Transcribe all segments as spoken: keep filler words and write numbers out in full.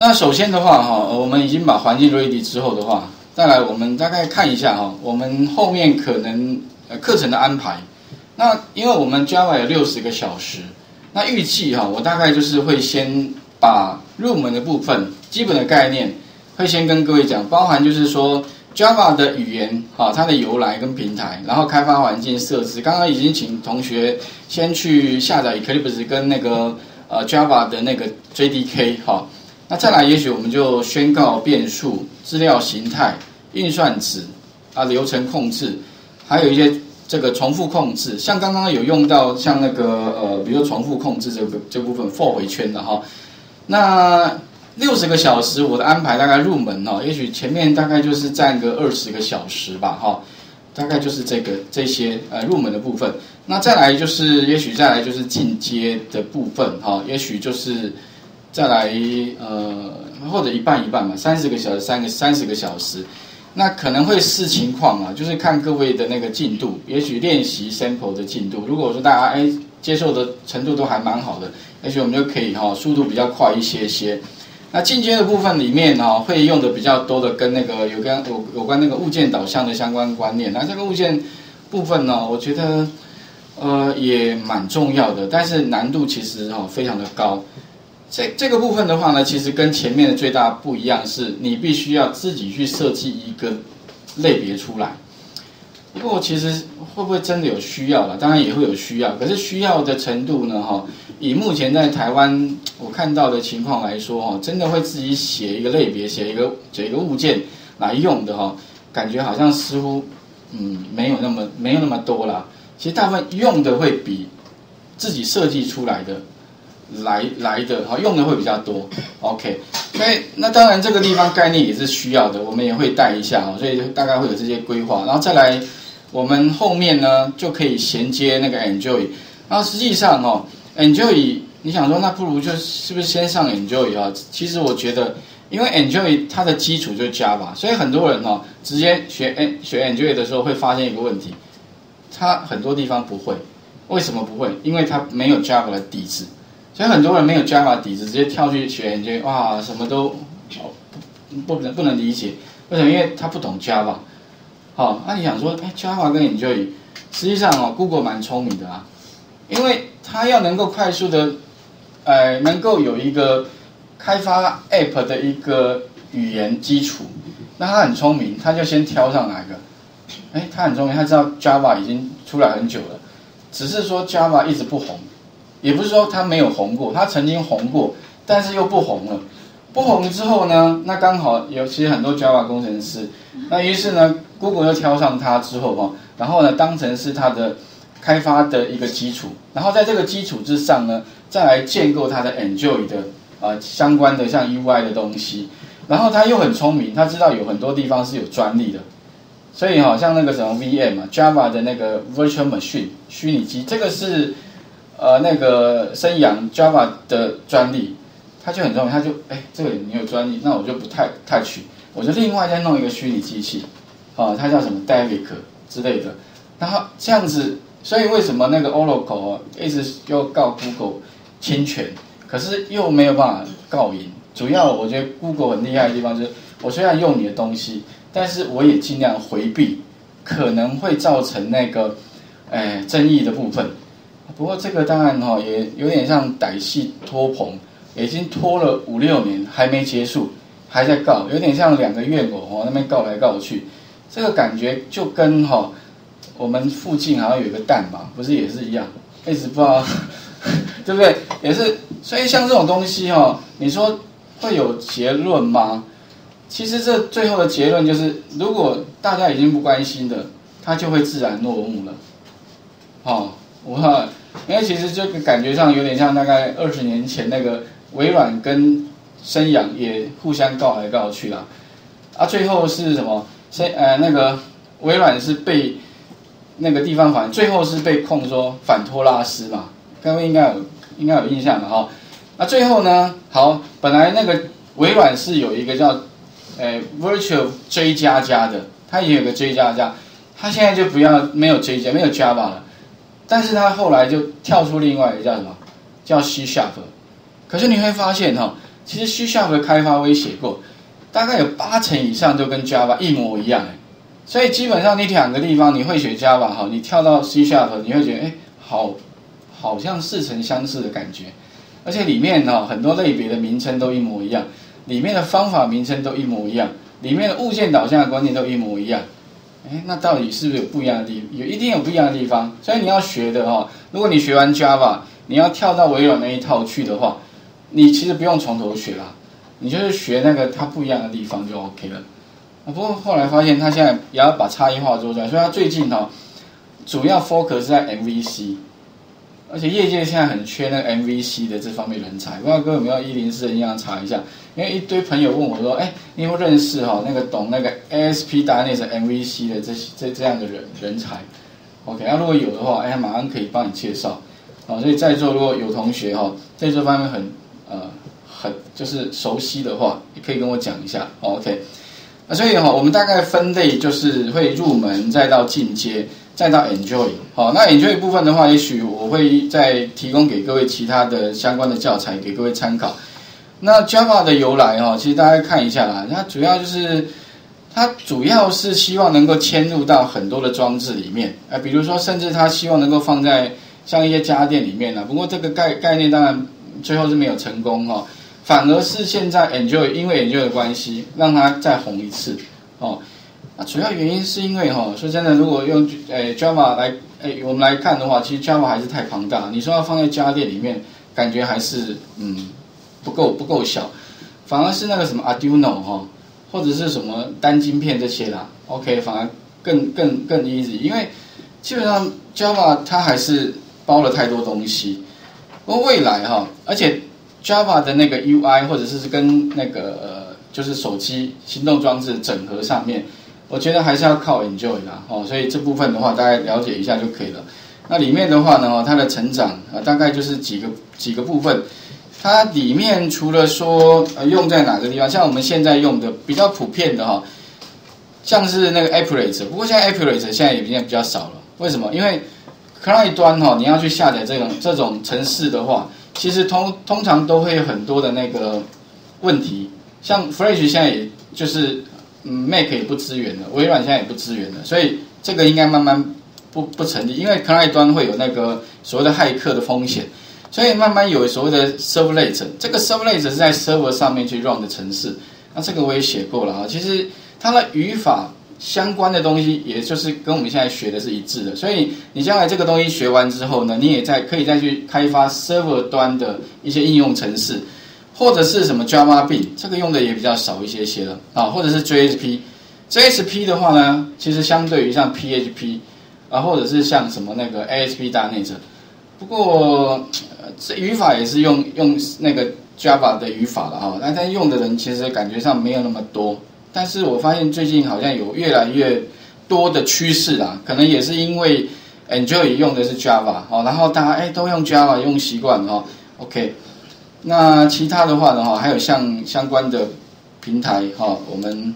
那首先的话哈，我们已经把环境 ready 之后的话，再来我们大概看一下哈，我们后面可能呃课程的安排。那因为我们 Java 有六十个小时，那预计哈，我大概就是会先把入门的部分、基本的概念，会先跟各位讲，包含就是说 Java 的语言啊，它的由来跟平台，然后开发环境设置。刚刚已经请同学先去下载 Eclipse 跟那个呃 Java 的那个 J D K 哈。那再来，也许我们就宣告变数、资料形态、运算子啊、流程控制，还有一些这个重复控制。像刚刚有用到像那个呃，比如说重复控制这个这部分 for 回圈的哈。那六十个小时我的安排大概入门哈，也许前面大概就是占个二十个小时吧哈，大概就是这个这些呃入门的部分。那再来就是，也许再来就是进阶的部分哈，也许就是。再来呃，或者一半一半嘛，三十个小时，三个三十个小时，那可能会视情况啊，就是看各位的那个进度，也许练习 sample 的进度。如果说大家哎接受的程度都还蛮好的，也许我们就可以哈、哦，速度比较快一些些。那进阶的部分里面哈、哦，会用的比较多的跟那个有跟有有关那个物件导向的相关观念。那这个物件部分呢，我觉得呃也蛮重要的，但是难度其实哈、哦、非常的高。这这个部分的话呢，其实跟前面的最大不一样是，你必须要自己去设计一个类别出来。不过其实会不会真的有需要了？当然也会有需要，可是需要的程度呢，哈，以目前在台湾我看到的情况来说，哈，真的会自己写一个类别，写一个写一个物件来用的哈，感觉好像似乎嗯没有那么没有那么多啦。其实大部分用的会比自己设计出来的。来来的哈，用的会比较多 ，OK， 所以那当然这个地方概念也是需要的，我们也会带一下哈，所以大概会有这些规划，然后再来我们后面呢就可以衔接那个 Enjoy， 然后实际上哦 Enjoy 你想说那不如就是不是先上 Enjoy 啊？其实我觉得，因为 Enjoy 它的基础就是 Java， 所以很多人哦直接学学 Enjoy 的时候会发现一个问题，他很多地方不会，为什么不会？因为他没有 Java 的底子。所以很多人没有 Java 底子，直接跳去学 Enjoy， 哇，什么都不不能不能理解，为什么？因为他不懂 Java。好，那你想说，哎 ，Java 跟 Enjoy， 实际上哦 ，Google 蛮聪明的啊，因为它要能够快速的，呃，能够有一个开发 App 的一个语言基础，那他很聪明，他就先挑上哪一个？哎，他很聪明，他知道 Java 已经出来很久了，只是说 Java 一直不红。也不是说他没有红过，他曾经红过，但是又不红了。不红之后呢，那刚好有其实很多 Java 工程师，那于是呢 ，Google 又挑上他之后哈，然后呢当成是他的开发的一个基础，然后在这个基础之上呢，再来建构他的 Enjoy 的啊、呃、相关的像 U I 的东西，然后他又很聪明，他知道有很多地方是有专利的，所以哈像那个什么 V M 啊 ，Java 的那个 Virtual Machine 虚拟机，这个是。呃，那个生阳 Java 的专利，他就很重要，他就哎，这个你有专利，那我就不太太取，我就另外再弄一个虚拟机器，啊、呃，它叫什么 Davic 之类的，然后这样子，所以为什么那个 Oracle 一直要告 Google 侵权，可是又没有办法告赢？主要我觉得 Google 很厉害的地方就是，我虽然用你的东西，但是我也尽量回避可能会造成那个哎争议的部分。不过这个当然哈、哦、也有点像歹戏拖棚，已经拖了五六年还没结束，还在告，有点像两个怨偶哦那边告来告去，这个感觉就跟哈、哦、我们附近好像有一个蛋吧，不是也是一样，一直不知道对不对？也是，所以像这种东西哈、哦，你说会有结论吗？其实这最后的结论就是，如果大家已经不关心的，它就会自然落幕了，哦。哇，因为其实就感觉上有点像大概二十年前那个微软跟生阳也互相告来告去啦，啊，最后是什么？生呃那个微软是被那个地方法院最后是被控说反托拉斯嘛，各位应该有应该有印象的哈、哦。那最后呢，好，本来那个微软是有一个叫呃 Virtual J 加加的，它也有个 J 加加，它现在就不要没有 J 加没有 Java 了。但是他后来就跳出另外一个叫什么，叫 C Sharp。可是你会发现哈、哦， 其实 C Sharp 的开发我也写过，大概有八成以上都跟 Java 一模一样哎。所以基本上你两个地方你会学 Java 哈，你跳到 C Sharp 你会觉得哎，好，好像似曾相识的感觉，而且里面哈很多类别的名称都一模一样，里面的方法名称都一模一样，里面的物件导向的观念都一模一样。哎，那到底是不是有不一样的地方？有一定有不一样的地方。所以你要学的哈，如果你学完 Java， 你要跳到微软那一套去的话，你其实不用从头学啦，你就是学那个它不一样的地方就 OK 了。不过后来发现他现在也要把差异化做出来，所以他最近哈主要 focus 在 M V C， 而且业界现在很缺那个 M V C 的这方面人才。不知道各位有没有一零四的印象查一下？因为一堆朋友问我说，哎，你有没有认识哈那个懂那个 A S P 大内的 M V C 的这这这样的人人才 ？OK， 那、啊、如果有的话，哎，马上可以帮你介绍。哦，所以在座如果有同学哈在这方面很呃很就是熟悉的话，也可以跟我讲一下。哦、OK。那所以哈，我们大概分类就是会入门，再到进阶，再到 enjoy。好，那 enjoy 部分的话，也许我会再提供给各位其他的相关的教材给各位参考。那 Java 的由来哈，其实大家看一下啦，它主要就是它主要是希望能够嵌入到很多的装置里面，呃，比如说甚至它希望能够放在像一些家电里面啦。不过这个概概念当然最后是没有成功哈。反而是现在 Enjoy 因为 Enjoy 的关系，让它再红一次哦。那主要原因是因为哈、哦，说真的，如果用诶 Java 来诶我们来看的话，其实 Java 还是太庞大。你说要放在家电里面，感觉还是嗯不够不够小。反而是那个什么 Arduino 哈、哦，或者是什么单晶片这些啦 ，OK， 反而更更更 easy， 因为基本上 Java 它还是包了太多东西。不过未来哈、哦，而且Java 的那个 U I 或者是跟那个呃，就是手机行动装置整合上面，我觉得还是要靠 Enjoy 啦，哦，所以这部分的话大概了解一下就可以了。那里面的话呢，它的成长啊、呃，大概就是几个几个部分。它里面除了说呃用在哪个地方，像我们现在用的比较普遍的哈、哦，像是那个 Applet， 不过现在 Applet 现在也比较比较少了。为什么？因为 Client 端哈、哦，你要去下载这种这种程式的话。其实通通常都会有很多的那个问题，像 Flash 现在也就是嗯 Mac 也不支援了，微软现在也不支援了，所以这个应该慢慢不不成立，因为 Client 端会有那个所谓的骇客的风险，所以慢慢有所谓的 Servlet， 这个 Servlet 是在 Server 上面去 run 的程式，那这个我也写过了啊，其实它的语法相关的东西，也就是跟我们现在学的是一致的，所以你将来这个东西学完之后呢，你也在可以再去开发 server 端的一些应用程式，或者是什么 Java Bean， 这个用的也比较少一些些了啊，或者是 J S P，J S P 的话呢，其实相对于像 P H P 啊，或者是像什么那个 A S P 大内层，不过这语法也是用用那个 Java 的语法了哈，但但用的人其实感觉上没有那么多。但是我发现最近好像有越来越多的趋势啦，可能也是因为 Enjoy 用的是 Java， 哦，然后大家哎都用 Java 用习惯了哈 ，OK。那其他的话呢哈，还有像相关的平台哈，我们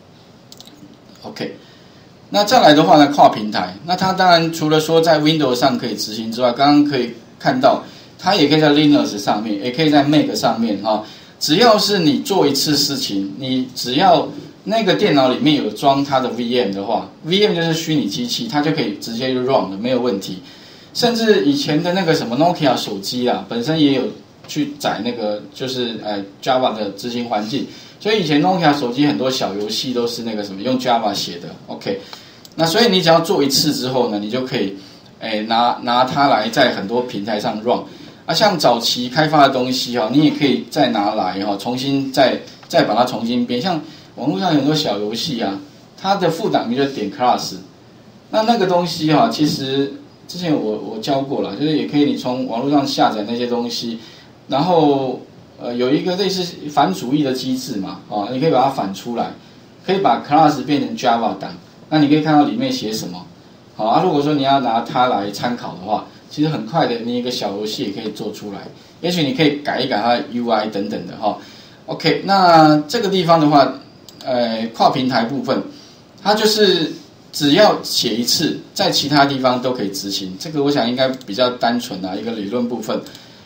OK。那再来的话呢，跨平台，那它当然除了说在 Windows 上可以执行之外，刚刚可以看到它也可以在 Linux 上面，也可以在 Mac 上面哈。只要是你做一次事情，你只要那个电脑里面有装它的 V M 的话 ，V M 就是虚拟机器，它就可以直接就 run 了，没有问题。甚至以前的那个什么 Nokia 手机啊，本身也有去载那个就是呃 Java 的执行环境，所以以前 Nokia 手机很多小游戏都是那个什么用 Java 写的。OK， 那所以你只要做一次之后呢，你就可以诶拿拿它来在很多平台上 run。啊，像早期开发的东西哈、哦，你也可以再拿来哈、哦，重新再再把它重新编。像网络上有很多小游戏啊，它的副档名就点 class， 那那个东西哈、哦，其实之前我我教过了，就是也可以你从网络上下载那些东西，然后呃有一个类似反主义的机制嘛，啊、哦，你可以把它反出来，可以把 class 变成 Java 档，那你可以看到里面写什么。好啊，如果说你要拿它来参考的话。其实很快的，你一个小游戏也可以做出来。也许你可以改一改它的 U I 等等的哈。OK， 那这个地方的话，呃，跨平台部分，它就是只要写一次，在其他地方都可以执行。这个我想应该比较单纯啊，一个理论部分。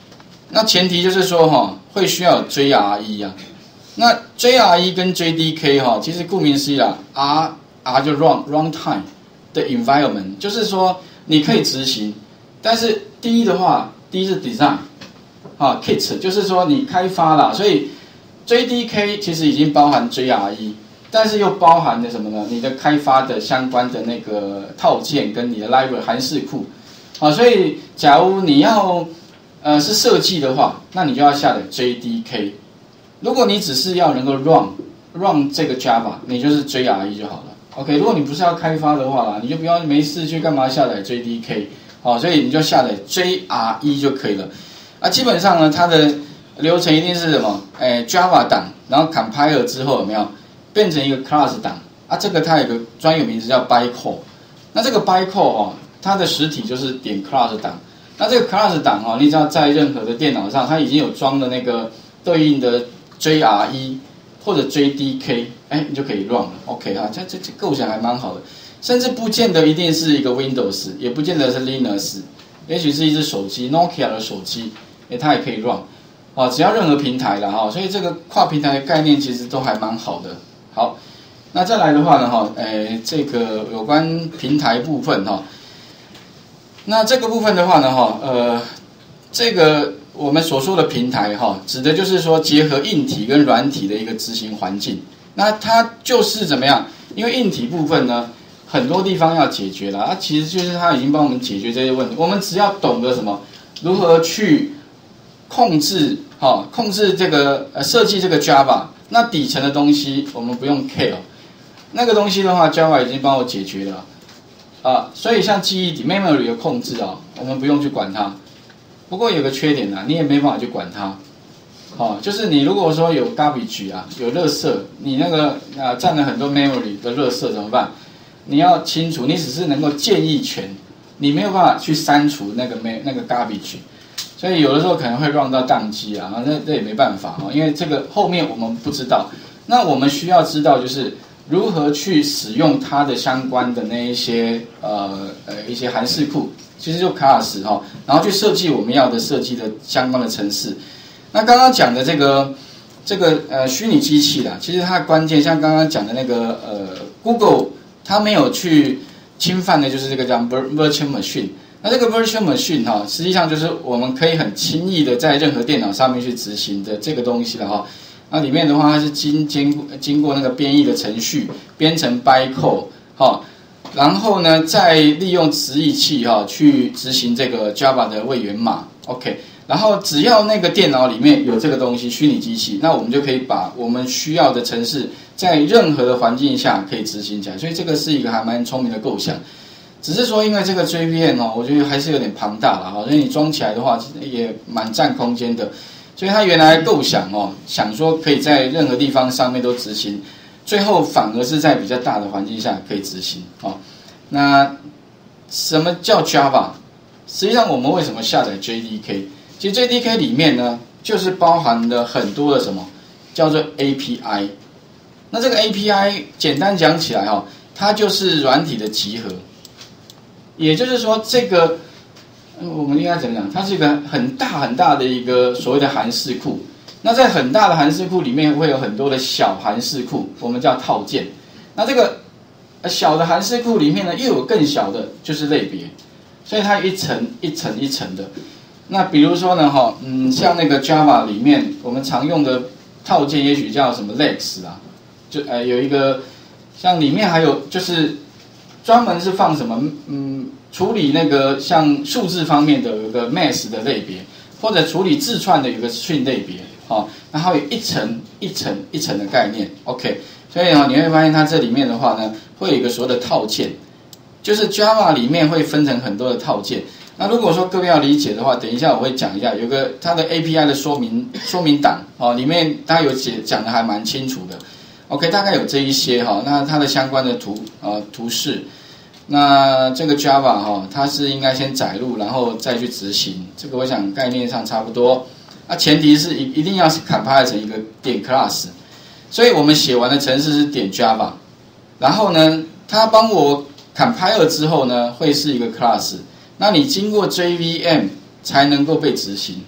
那前提就是说哈，会需要有 J R E 啊。那 J R E 跟 J D K 哈，其实顾名思义啦 ，R R 就 run runtime 的 environment， 就是说你可以执行，但是第一的话，第一是 design， 啊 kit 就是说你开发啦，所以 J D K 其实已经包含 J R E， 但是又包含了什么呢？你的开发的相关的那个套件跟你的 library 函式库，啊，所以假如你要呃是设计的话，那你就要下载 J D K。如果你只是要能够 run run 这个 Java， 你就是 J R E 就好了。OK， 如果你不是要开发的话啦，你就不要没事去干嘛下载 J D K， 好，所以你就下载 J R E 就可以了。啊，基本上呢，它的流程一定是什么？哎 ，Java 档，然后 compile 之后有没有变成一个 class 档？啊，这个它有个专有名词叫 bytecode。那这个 bytecode 哦，它的实体就是点 class 档。那这个 class 档哦，你只要在任何的电脑上，它已经有装的那个对应的 J R E 或者 J D K， 哎，你就可以 run 了。OK 啊，这这这构想还蛮好的，甚至不见得一定是一个 Windows， 也不见得是 Linux， 也许是一只手机 Nokia 的手机，哎，它也可以 run。啊，只要任何平台啦哈，所以这个跨平台的概念其实都还蛮好的。好，那再来的话呢哈，哎，这个有关平台部分哈，那这个部分的话呢哈，呃，这个我们所说的平台哈，指的就是说结合硬体跟软体的一个执行环境。那它就是怎么样？因为硬体部分呢，很多地方要解决了，啊，其实就是它已经帮我们解决这些问题。我们只要懂得什么，如何去控制，哈、哦，控制这个呃设计这个 Java， 那底层的东西我们不用 care， 那个东西的话 Java 已经帮我解决了，啊，所以像记忆体 memory 的控制啊、哦，我们不用去管它。不过有个缺点啊，你也没办法去管它，哦，就是你如果说有 garbage 啊，有垃圾，你那个啊占了很多 memory 的垃圾怎么办？你要清除，你只是能够建议权，你没有办法去删除那个没那个 garbage。所以有的时候可能会 run 到宕机啊，那这也没办法哈，因为这个后面我们不知道。那我们需要知道就是如何去使用它的相关的那一些呃呃一些函式库，其实就 class 哈，然后去设计我们要的设计的相关的程式。那刚刚讲的这个这个呃虚拟机器啦，其实它的关键像刚刚讲的那个呃 Google， 它没有去侵犯的就是这个叫 virtual machine。那这个 virtual machine 哈，实际上就是我们可以很轻易的在任何电脑上面去执行的这个东西了哈。那里面的话，它是经经经过那个编译的程序，编成 bytecode 哈，然后呢，再利用直译器哈去执行这个 Java 的位元码 ，OK。然后只要那个电脑里面有这个东西，虚拟机器，那我们就可以把我们需要的程式在任何的环境下可以执行起来。所以这个是一个还蛮聪明的构想。只是说，因为这个 J V M 哦，我觉得还是有点庞大了哈，所以你装起来的话，也蛮占空间的。所以他原来构想哦，想说可以在任何地方上面都执行，最后反而是在比较大的环境下可以执行哦。那什么叫 Java？ 实际上我们为什么下载 J D K？ 其实 J D K 里面呢，就是包含了很多的什么叫做 A P I。那这个 A P I 简单讲起来哈、哦，它就是软体的集合。也就是说，这个我们应该怎么讲？它是一个很大很大的一个所谓的函式库。那在很大的函式库里面，会有很多的小函式库，我们叫套件。那这个小的函式库里面呢，又有更小的，就是类别。所以它一层一层一层的。那比如说呢，哈，嗯，像那个 Java 里面我们常用的套件，也许叫什么 Lex 啊，就呃有一个，像里面还有就是。专门是放什么？嗯，处理那个像数字方面的有个 math 的类别，或者处理字串的有个 string 类别，好，然后有一层一层一层的概念 ，OK。所以呢，你会发现它这里面的话呢，会有一个所谓的套件，就是 Java 里面会分成很多的套件。那如果说各位要理解的话，等一下我会讲一下，有个它的 A P I 的说明说明档，哦，里面它有解讲的还蛮清楚的。OK， 大概有这一些哈，那它的相关的图呃图示，那这个 Java 哈，它是应该先载入，然后再去执行，这个我想概念上差不多。那前提是一一定要是 compile 成一个点 class， 所以我们写完的程式是点 Java， 然后呢，它帮我 compile 之后呢，会是一个 class， 那你经过 J V M 才能够被执行。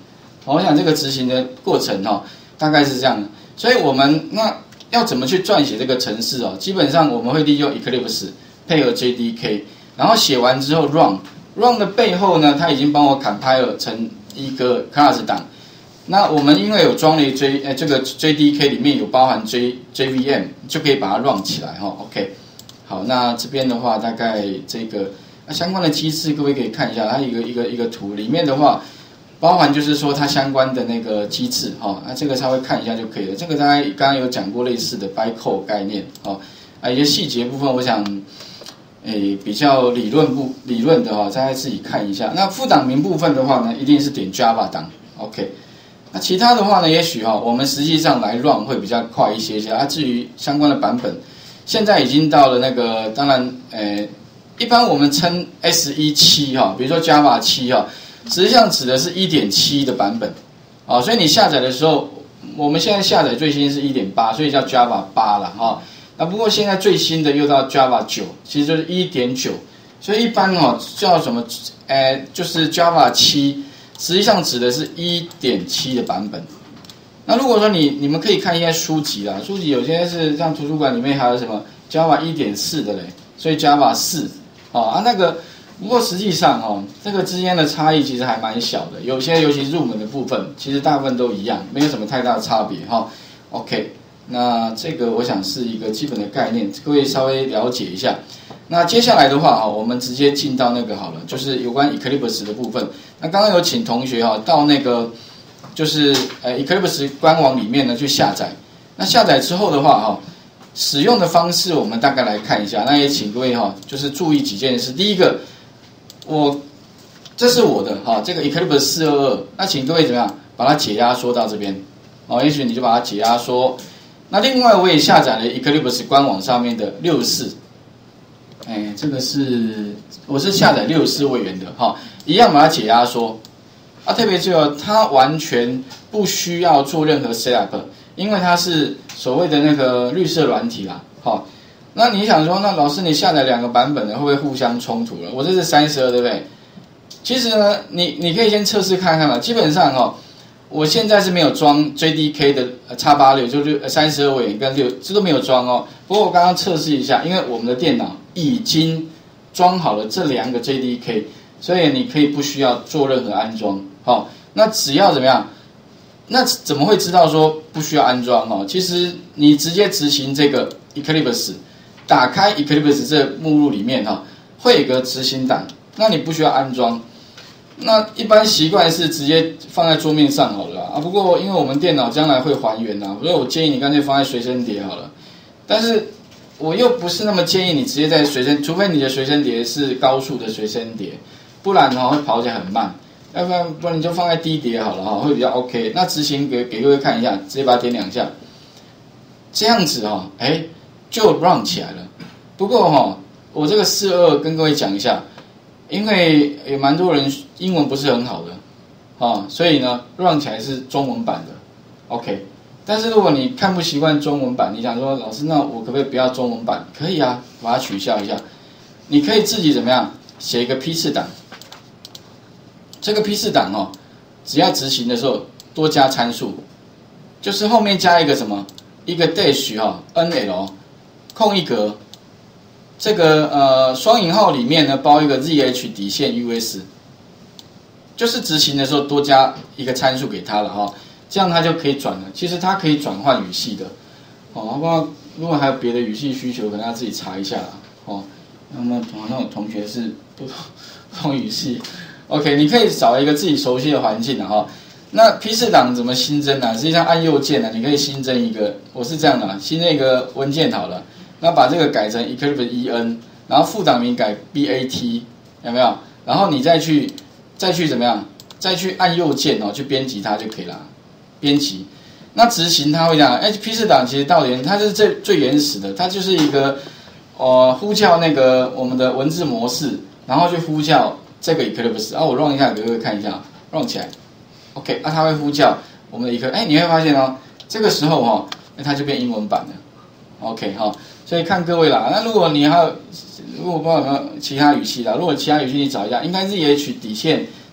我想这个执行的过程哈、哦，大概是这样的。所以我们那要怎么去撰写这个程式哦？基本上我们会利用 Eclipse 配合 J D K， 然后写完之后 run run 的背后呢，它已经帮我 compile 成一个 class 档。那我们因为有装了 J 呃这个 J D K 里面有包含 J JVM， 就可以把它 run 起来哈、哦。OK， 好，那这边的话大概这个那相关的机制各位可以看一下，它一个一个一个图里面的话。包含就是说它相关的那个机制哈、哦，那这个稍微看一下就可以了。这个大概刚刚有讲过类似的 bytecode 概念哦，啊一些细节部分，我想，诶比较理论部理论的哈、哦，大家自己看一下。那副档名部分的话呢，一定是点 Java 档 ，OK。那其他的话呢，也许哈、哦，我们实际上来 run 会比较快一些些。啊，至于相关的版本，现在已经到了那个，当然，诶，一般我们称 S 十七 哈，比如说 Java 七哈。实际上指的是 一点七 的版本，啊，所以你下载的时候，我们现在下载最新是 一点八， 所以叫 Java 八了哈。那不过现在最新的又到 Java 九，其实就是 一点九， 所以一般哦叫什么，呃，就是 Java 七，实际上指的是 一点七 的版本。那如果说你你们可以看一下书籍啦，书籍有些是像图书馆里面还有什么 Java 一点四 的嘞，所以 Java 四，啊那个。不过实际上哦，这个之间的差异其实还蛮小的，有些尤其入门的部分，其实大部分都一样，没有什么太大的差别哈、哦。OK， 那这个我想是一个基本的概念，各位稍微了解一下。那接下来的话哈，我们直接进到那个好了，就是有关 Eclipse 的部分。那刚刚有请同学哈到那个就是呃 Eclipse 官网里面呢去下载。那下载之后的话哈，使用的方式我们大概来看一下。那也请各位哈，就是注意几件事。第一个。我这是我的哈，这个 Eclipse 四二二，那请各位怎么样把它解压缩到这边哦？也许你就把它解压缩。那另外我也下载了 Eclipse 官网上面的六十四，哎，这个是我是下载六十四位元的哈，一样把它解压缩。啊，特别注意哦，它完全不需要做任何 setup， 因为它是所谓的那个绿色软体啦，哈。那你想说，那老师你下载两个版本的会不会互相冲突了？我这是三十二，对不对？其实呢，你你可以先测试看看嘛。基本上哦，我现在是没有装 J D K 的 X 八十六，就是三十二位元跟六，这都没有装哦。不过我刚刚测试一下，因为我们的电脑已经装好了这两个 J D K， 所以你可以不需要做任何安装。好、哦，那只要怎么样？那怎么会知道说不需要安装哦？其实你直接执行这个 Eclipse。打开 Eclipse 这目录里面哈，会有个执行档，那你不需要安装。那一般习惯是直接放在桌面上好了啊。不过因为我们电脑将来会还原呐，所以我建议你干脆放在随身碟好了。但是我又不是那么建议你直接在随身，除非你的随身碟是高速的随身碟，不然哈会跑起来很慢。要不然不然你就放在低碟好了哈，会比较 OK。那执行给给各位看一下，直接把它点两下，这样子哈，哎。就 run 起来了，不过哈、哦，我这个四二二跟各位讲一下，因为有蛮多人英文不是很好的，啊、哦，所以呢 run 起来是中文版的 ，OK。但是如果你看不习惯中文版，你想说老师，那我可不可以不要中文版？可以啊，把它取消一下。你可以自己怎么样写一个批次档，这个批次档哦，只要执行的时候多加参数，就是后面加一个什么一个 dash 哈 N L。空一格，这个呃双引号里面呢包一个 Z H 底线 U S， 就是执行的时候多加一个参数给它了哈、哦，这样它就可以转了。其实它可以转换语系的，哦，不过如果还有别的语系需求，可能要自己查一下啦，哦。那么好像有同学是不同语系 ，OK， 你可以找一个自己熟悉的环境的哈、哦。那批次档怎么新增呢、啊？实际上按右键呢、啊，你可以新增一个，我是这样的、啊，新增一个文件好了。那把这个改成 Eclipse E N， 然后副档名改 B A T， 有没有？然后你再去再去怎么样？再去按右键哦，去编辑它就可以了。编辑，那执行它会这样。哎，批次档其实到底它是最最原始的，它就是一个呃呼叫那个我们的文字模式，然后去呼叫这个 Eclipse。啊，我 run 一下给各位看一下 ，run 起来。OK， 啊，它会呼叫我们的 Eclipse。哎，你会发现哦，这个时候哦，它就变英文版了。OK 哈、哦，所以看各位啦。那如果你还有，如果不知道有没有其他语系啦，如果其他语系你找一下，应该 Z H 底线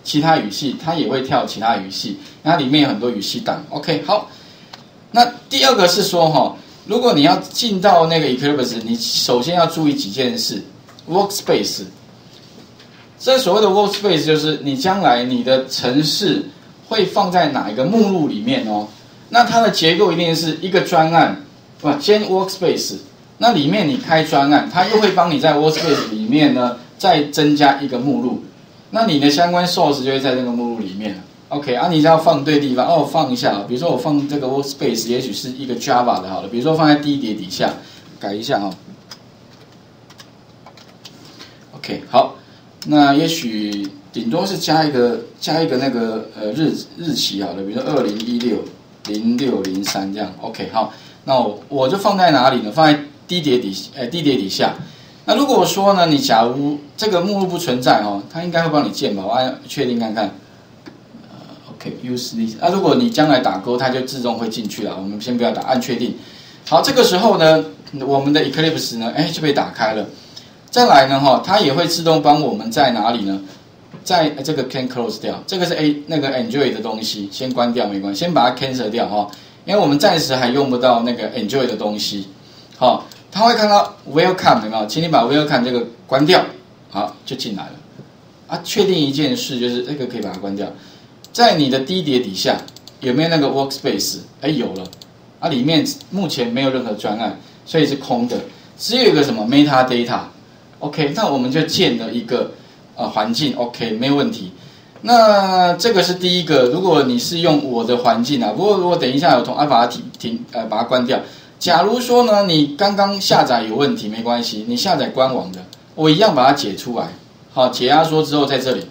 其他语系，它也会跳其他语系，它里面有很多语系档。OK， 好。那第二个是说哈，如果你要进到那个 Eclipse， 你首先要注意几件事。Workspace， 这所谓的 Workspace 就是你将来你的程式会放在哪一个目录里面哦。那它的结构一定是一个专案，哇，先 Workspace， 那里面你开专案，它又会帮你在 Workspace 里面呢再增加一个目录，那你的相关 source 就会在这个目录里面。OK， 啊，你只要放对地方哦，放一下，比如说我放这个 Workspace， 也许是一个 Java 的好了，比如说放在第一叠底下，改一下哦。OK， 好，那也许顶多是加一个加一个那个呃日日期好了，比如说二零一六零六零三这样。OK， 好，那我我就放在哪里呢？放在第一叠底呃第一叠底下。那如果说呢，你假如这个目录不存在哦，它应该会帮你建吧？我按确定看看。Use this， 啊，如果你将来打勾，它就自动会进去了。我们先不要打，按确定。好，这个时候呢，我们的 Eclipse 呢，哎，就被打开了。再来呢，哈，它也会自动帮我们在哪里呢？在这个 can close 掉，这个是 A 那个 Enjoy 的东西，先关掉没关系，先把它 cancel 掉哈，因为我们暂时还用不到那个 Enjoy 的东西。好，它会看到 Welcome 有没有？请你把 Welcome 这个关掉，好，就进来了。啊，确定一件事，就是这个可以把它关掉。在你的第一叠底下有没有那个 Workspace？ 哎，有了，啊，里面目前没有任何专案，所以是空的，只有一个什么 Metadata。OK， 那我们就建了一个呃环境 ，OK， 没有问题。那这个是第一个，如果你是用我的环境啊，不过如果等一下有同啊把它停停呃把它关掉。假如说呢你刚刚下载有问题，没关系，你下载官网的，我一样把它解出来。好，解压缩之后在这里。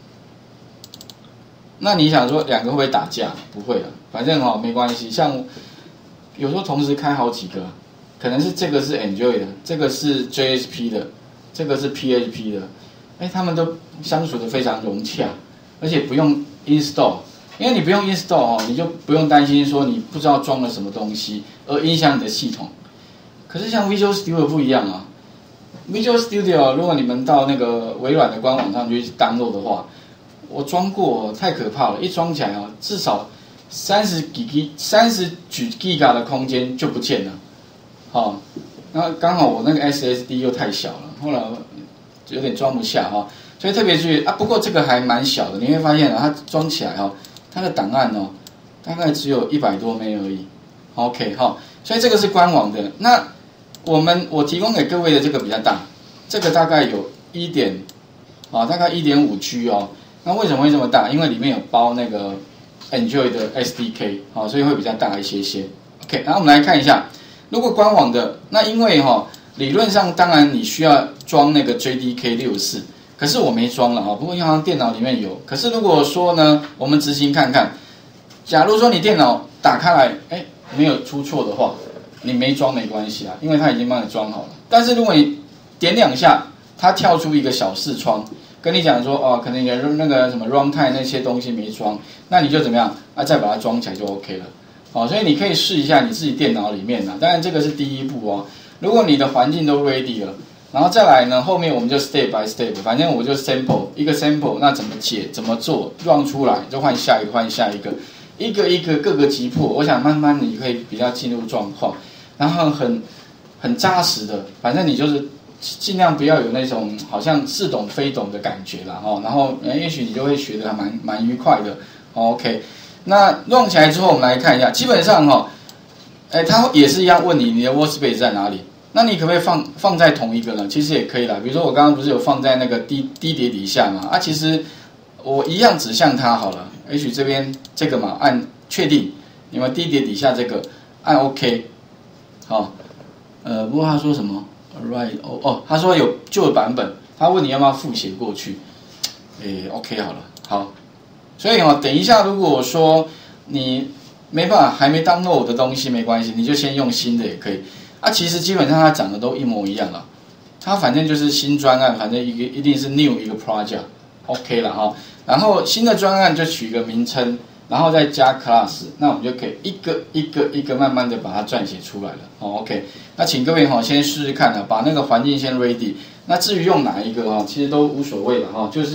那你想说两个会不会打架？不会啊，反正哈、哦、没关系。像有时候同时开好几个，可能是这个是 Enjoy 的，这个是 J S P 的，这个是 P H P 的，哎，他们都相处的非常融洽，而且不用 install， 因为你不用 install 哦，你就不用担心说你不知道装了什么东西而影响你的系统。可是像 Visual Studio 不一样啊 ，Visual Studio 如果你们到那个微软的官网上去 download 的话。我装过，太可怕了！一装起来哦，至少三十几 G、三十几 G 的空间就不见了。好、哦，那刚好我那个 S S D 又太小了，后来有点装不下哈、哦，所以特别注意啊。不过这个还蛮小的，你会发现啊，它装起来哦，它的档案哦，大概只有一百多 M B 而已。OK 哈、哦，所以这个是官网的。那我们我提供给各位的这个比较大，这个大概有一点啊，大概一点五 G 哦。那为什么会这么大？因为里面有包那个 Enjoy 的 S D K， 好，所以会比较大一些些。OK， 然后我们来看一下，如果官网的，那因为哈、哦，理论上当然你需要装那个 J D K 六十四，可是我没装了哈，不过银行电脑里面有。可是如果说呢，我们执行看看，假如说你电脑打开来，哎，没有出错的话，你没装没关系啊，因为它已经帮你装好了。但是如果你点两下，它跳出一个小视窗。跟你讲说哦，可能你的那个什么 runtime 那些东西没装，那你就怎么样啊？再把它装起来就 OK 了。好，所以你可以试一下你自己电脑里面的。当然这个是第一步哦。如果你的环境都 ready 了，然后再来呢，后面我们就 step by step， 反正我就 sample 一个 sample， 那怎么解怎么做 run 出来，就换下一个换下一个，一个一个各个击破。我想慢慢你可以比较进入状况，然后很很扎实的，反正你就是。尽量不要有那种好像似懂非懂的感觉啦，哦，然后也许你就会学得还蛮蛮愉快的、哦、，OK。那弄起来之后，我们来看一下，基本上哈、哦，哎，它也是一样问你你的 Workspace 在哪里，那你可不可以放放在同一个呢？其实也可以啦，比如说我刚刚不是有放在那个低低碟底下嘛，啊，其实我一样指向它好了，也许这边这个嘛，按确定，你们低碟底下这个按 OK， 好、哦，呃，不过他说什么？Right 哦哦，他说有旧的版本，他问你要不要复写过去，诶 ，OK 好了，好，所以哦，等一下如果说你没办法还没 download 的东西没关系，你就先用新的也可以。啊，其实基本上它长得都一模一样了，它反正就是新专案，反正一个一定是 new 一个 project，OK 了哈。然后新的专案就取一个名称。然后再加 class， 那我们就可以一个一个一个慢慢的把它撰写出来了。哦 ，OK， 那请各位哈、哦、先试试看啊，把那个环境先 ready。那至于用哪一个哈、哦，其实都无所谓了哈、哦，就是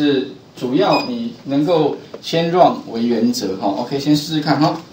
主要你能够先 run 为原则哈。OK， 先试试看哈。